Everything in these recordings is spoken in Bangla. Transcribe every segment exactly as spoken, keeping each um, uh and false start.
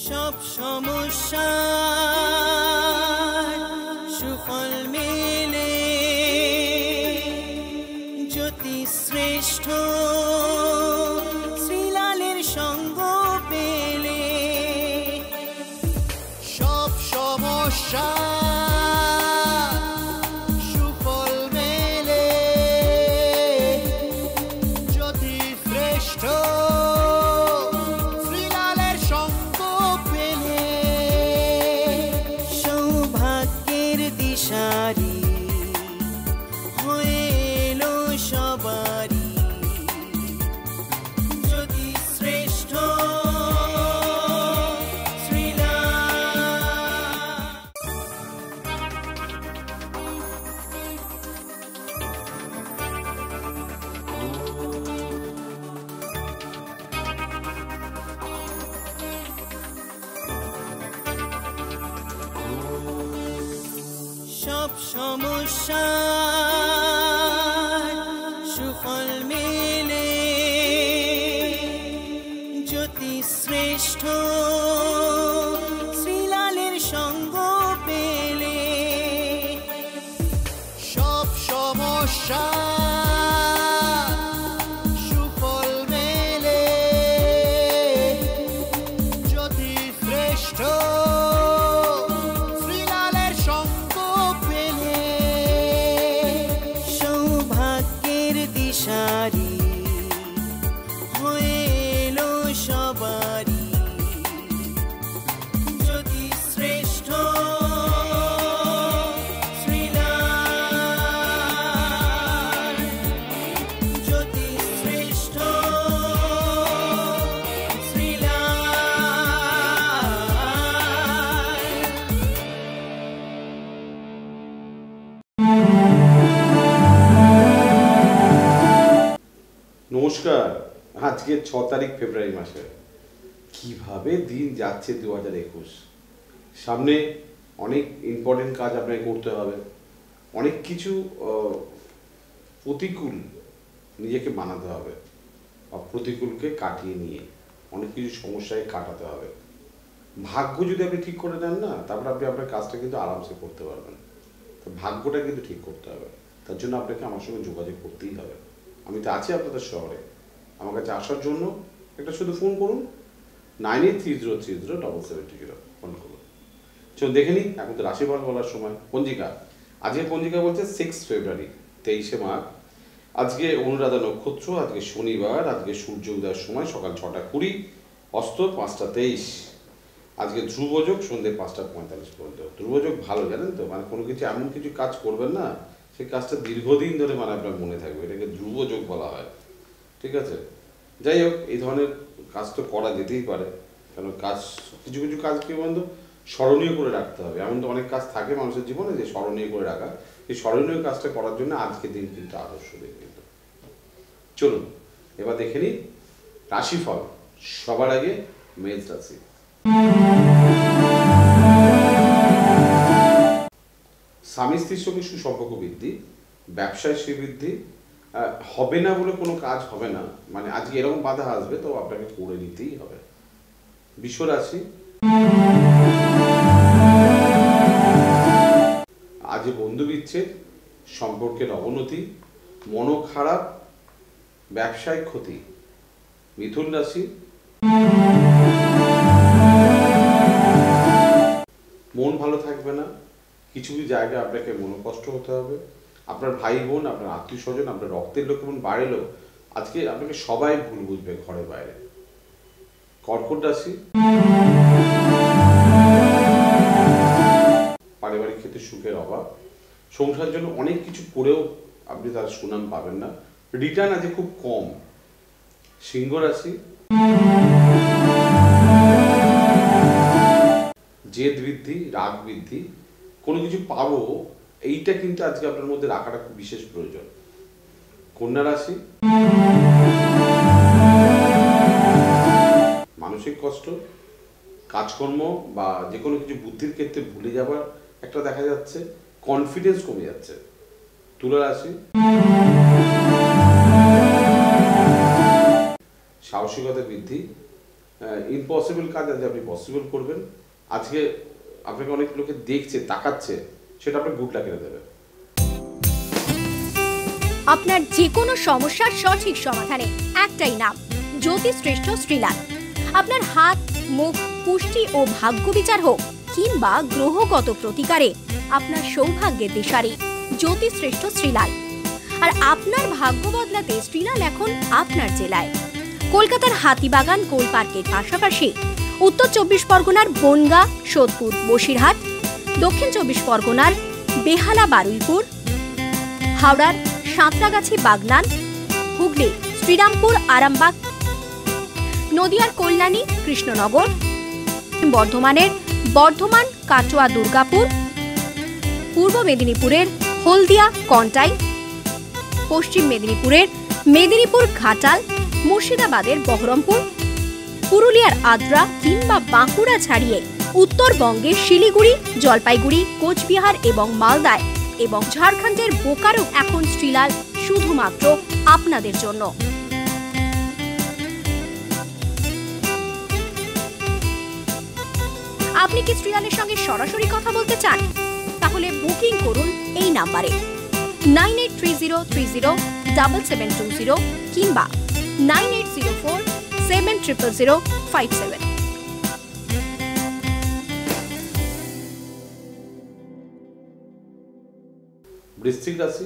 সব সমস্যা সুফল মেলে জ্যোতি শ্রেষ্ঠ শ্রীলালের সঙ্গ পেলে সব সমস্যা সুফল মেলে জ্যোতি শ্রেষ্ঠ শ্রীলালের সঙ্গ পেলে সৌভাগ্যের দিশারি হয়ে এলো সবারই জ্যোতি শ্রেষ্ঠ সব সমস্যা সুফল মেলে জ্যোতি শ্রেষ্ঠ শ্রীলালের সঙ্গ পেলে সব সমস্যা সুফল মেলে জ্যোতি শ্রেষ্ঠ শ্রীলালের সঙ্গ পেলে সৌভাগ্যের দিশারি হয়ে এলো সবারই জ্যোতি শ্রেষ্ঠ শ্রীলাল জ্যোতি শ্রেষ্ঠ নমস্কার। আজকে ছ তারিখ ফেব্রুয়ারি মাসে কিভাবে দিন যাচ্ছে দু হাজার একুশ সামনে অনেক ইম্পর্টেন্ট কাজ আপনাকে করতে হবে, অনেক কিছু প্রতিকূল নিজেকে বানাতে হবে বা প্রতিকূলকে কাটিয়ে নিয়ে অনেক কিছু সমস্যায় কাটাতে হবে। ভাগ্য যদি আপনি ঠিক করে নেন না, তারপরে আপনি আপনার কাজটা কিন্তু আরামসে করতে পারবেন। তো ভাগ্যটা কিন্তু ঠিক করতে হবে, তার জন্য আপনাকে আমার সঙ্গে যোগাযোগ করতেই হবে। আমি তো আছি আপনাদের শহরে, আমার কাছে আসার জন্য একটা শুধু ফোন করুন, nine eight three zero three zero double seven two zero phone করুন। চলুন দেখে নিই, এখন তো রাশিফল বলার সময়। পঞ্জিকা, আজকে পঞ্জিকা বলছে সিক্স ফেব্রুয়ারি তেইশে মাঘ। আজকে অনুরাধা নক্ষত্র, আজকে শনিবার, আজকে সূর্য উদয়ের সময় সকাল ছটা কুড়ি, অস্ত পাঁচটা তেইশ। আজকে ধ্রুবযোগ সন্ধ্যে পাঁচটা পঁয়তাল্লিশ পর্যন্ত। ধ্রুবযোগ ভালো, জানেন তো, মানে কোনো কিছু এমন কিছু কাজ করবেন না সেই কাজটা দীর্ঘদিন ধরে মানে আপনার মনে থাকবে, এটাকে ধ্রুবযোগ বলা হয়। ঠিক আছে, যাই হোক, এই ধরনের কাজ তো করা যেতেই পারে, কারণ কাজ কিছু কিছু কাজ কি বন্ধু স্মরণীয় করে রাখতে হবে। এমন তো অনেক কাজ থাকে মানুষের জীবনে যে স্মরণীয় করে রাখা, এই স্মরণীয় কাজটা করার জন্য আজকের দিন কিন্তু আদর্শ দিন কিন্তু। চলুন এবার দেখে নিই রাশিফল। সবার আগে মেষ রাশি। স্বামী স্ত্রীর সঙ্গে সুসম্পর্ক বৃদ্ধি, ব্যবসায় শ্রীবৃদ্ধি, হবে না বলে কোনো কাজ হবে না, মানে আজকে এরকম বাধা আসবে তো আপনাকে করে নিতেই হবে। বৃষ রাশি, আজ বন্ধু বিচ্ছেদ, সম্পর্কের অবনতি, মন খারাপ, ব্যবসায় ক্ষতি। মিথুন রাশি, মন ভালো থাকবে না, কিছু কিছু জায়গায় আপনাকে মনোকষ্ট হতে হবে। আপনার ভাই বোন, আপনার আত্মীয় স্বজন, আপনার রক্তের লোক এবং বাইরের আজকে আপনাকে সবাই ভুল বুঝবে ঘরে বাইরে। কর্কট রাশি, পারিবারিক ক্ষেত্রে সুখের অভাব, সংসারের জন্য অনেক কিছু করেও আপনি তার সুনাম পাবেন না, রিটার্ন আজকে খুব কম। সিংহ রাশি, জেদ বৃদ্ধি, রাগ বৃদ্ধি, কোনো কিছু পাবো এইটা কিন্তু আজকে আপনার মধ্যে রাখাটা খুব বিশেষ প্রয়োজন। কন্যা রাশি, মানসিক কষ্ট, কাজকর্ম বা যে কোনো কিছু বুদ্ধির ক্ষেত্রে ভুলে যাবার একটা দেখা যাচ্ছে, কনফিডেন্স কমে যাচ্ছে। তুলা রাশি, সাহসিকতা বৃদ্ধি, ইম্পসিবল কাজ আজ আপনি পসিবল করবেন। আজকে আপনাকে অনেক লোকে দেখছে, তাকাচ্ছে, সেটা আপনার গুড লাক এনে দেবে। আপনার যে কোনো সমস্যার সঠিক সমাধানে একটাই নাম, জ্যোতিষশ্রেষ্ঠ শ্রীলাল। আপনার হাত, মুখ, পুষ্টি ও ভাগ্য বিচার হোক কিংবা গ্রহগত প্রতিকারে আপনার সৌভাগ্যের দিশারি জ্যোতিষশ্রেষ্ঠ শ্রীলাল। আর আপনার ভাগ্য বদলাতে শ্রীলাল এখন আপনার জেলায়। কলকাতার হাতিবাগান কোল পার্কের পাশাপাশি উত্তর চব্বিশ পরগনার বনগাঁ, সোদপুর, বসিরহাট, দক্ষিণ চব্বিশ পরগনার বেহালা, বারুইপুর, হাওড়ার সাঁতরাগাছি, বাগনান, হুগলি শ্রীরামপুর, আরামবাগ, নদিয়ার কল্যাণী, কৃষ্ণনগর, বর্ধমানের বর্ধমান, কাটোয়া, দুর্গাপুর, পূর্ব মেদিনীপুরের হলদিয়া, কন্টাই, পশ্চিম মেদিনীপুরের মেদিনীপুর, ঘাটাল, মুর্শিদাবাদের বহরমপুর, পুরুলিয়ার আদ্রা কিংবা বাঁকুড়া ছাড়িয়ে উত্তরবঙ্গের শিলিগুড়ি, জলপাইগুড়ি, কোচবিহার এবং মালদায় এবং ঝাড়খণ্ডের বোকারো এখন শ্রীলাল শুধুমাত্র আপনাদের জন্য। আপনি কি শ্রীলালের সঙ্গে সরাসরি কথা বলতে চান? তাহলে বুকিং করুন এই নাম্বারে nine eight three zero three zero double seven two zero কিংবা nine eight zero four seven triple zero five seven. বৃশ্চিক রাশি,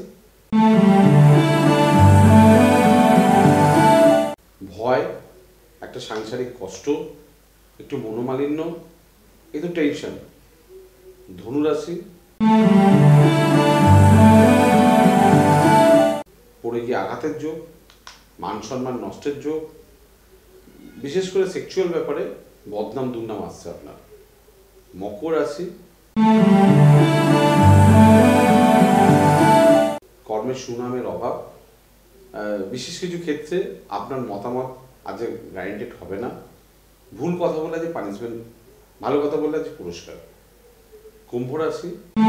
ভয়, একটা সাংসারিক কষ্ট, একটু মনোমালিন্য, এ তো টেনশন। ধনু রাশি, পড়ে গিয়ে আঘাতের যোগ, মান সম্মান নষ্টের যোগ, বিশেষ করে সেক্সুয়াল ব্যাপারে বদনাম দুর্নাম আসছে আপনার। মকর রাশি, কর্মের সুনামের অভাব, বিশেষ কিছু ক্ষেত্রে আপনার মতামত আজ গ্যারান্টেড হবে না। ভুল কথা বলে যে পানিশমেন্ট, ভালো কথা বললে যে পুরস্কার। কুম্ভ রাশি,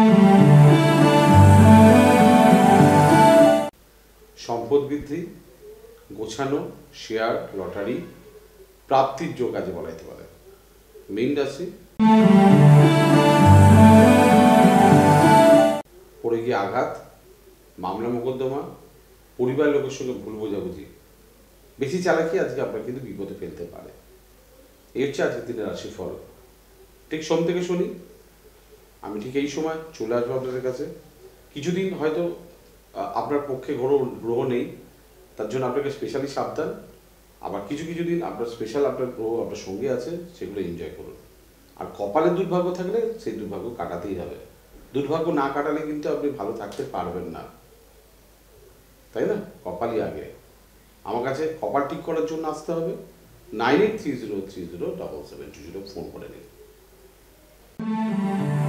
সম্পদ বৃদ্ধি, গোছানো, শেয়ার, লটারি, প্রাপ্তির যোগ আজকে বলা যেতে পারে। মীন রাশি, পড়ে গিয়ে আঘাত, মামলা মোকদ্দমা, পরিবার লোকের সঙ্গে ভুল বোঝাবুঝি, বেশি চালাকি আজকে আপনার কিন্তু বিপদে ফেলতে পারে। এই হচ্ছে আজকের দিনের রাশিফল। ঠিক সোম থেকে শনি আমি ঠিক এই সময় চলে আসবো আপনাদের কাছে। কিছুদিন হয়তো আপনার পক্ষে গ্রহ গ্রহ নেই, তার জন্য আপনাকে স্পেশালি সাবধান। আবার কিছু কিছু দিন আপনার স্পেশাল আপনার গ্রহ আপনার সঙ্গে আছে, সেগুলো এনজয় করুন। আর কপালে দুর্ভাগ্য থাকলে সেই দুর্ভাগ্য কাটাতেই হবে। দুর্ভাগ্য না কাটালে কিন্তু আপনি ভালো থাকতে পারবেন না, তাই না? কপালই আগে। আমার কাছে কপাল ঠিক করার জন্য আসতে হবে। Nine eight three zero three zero double seven two zero phone করে নিন।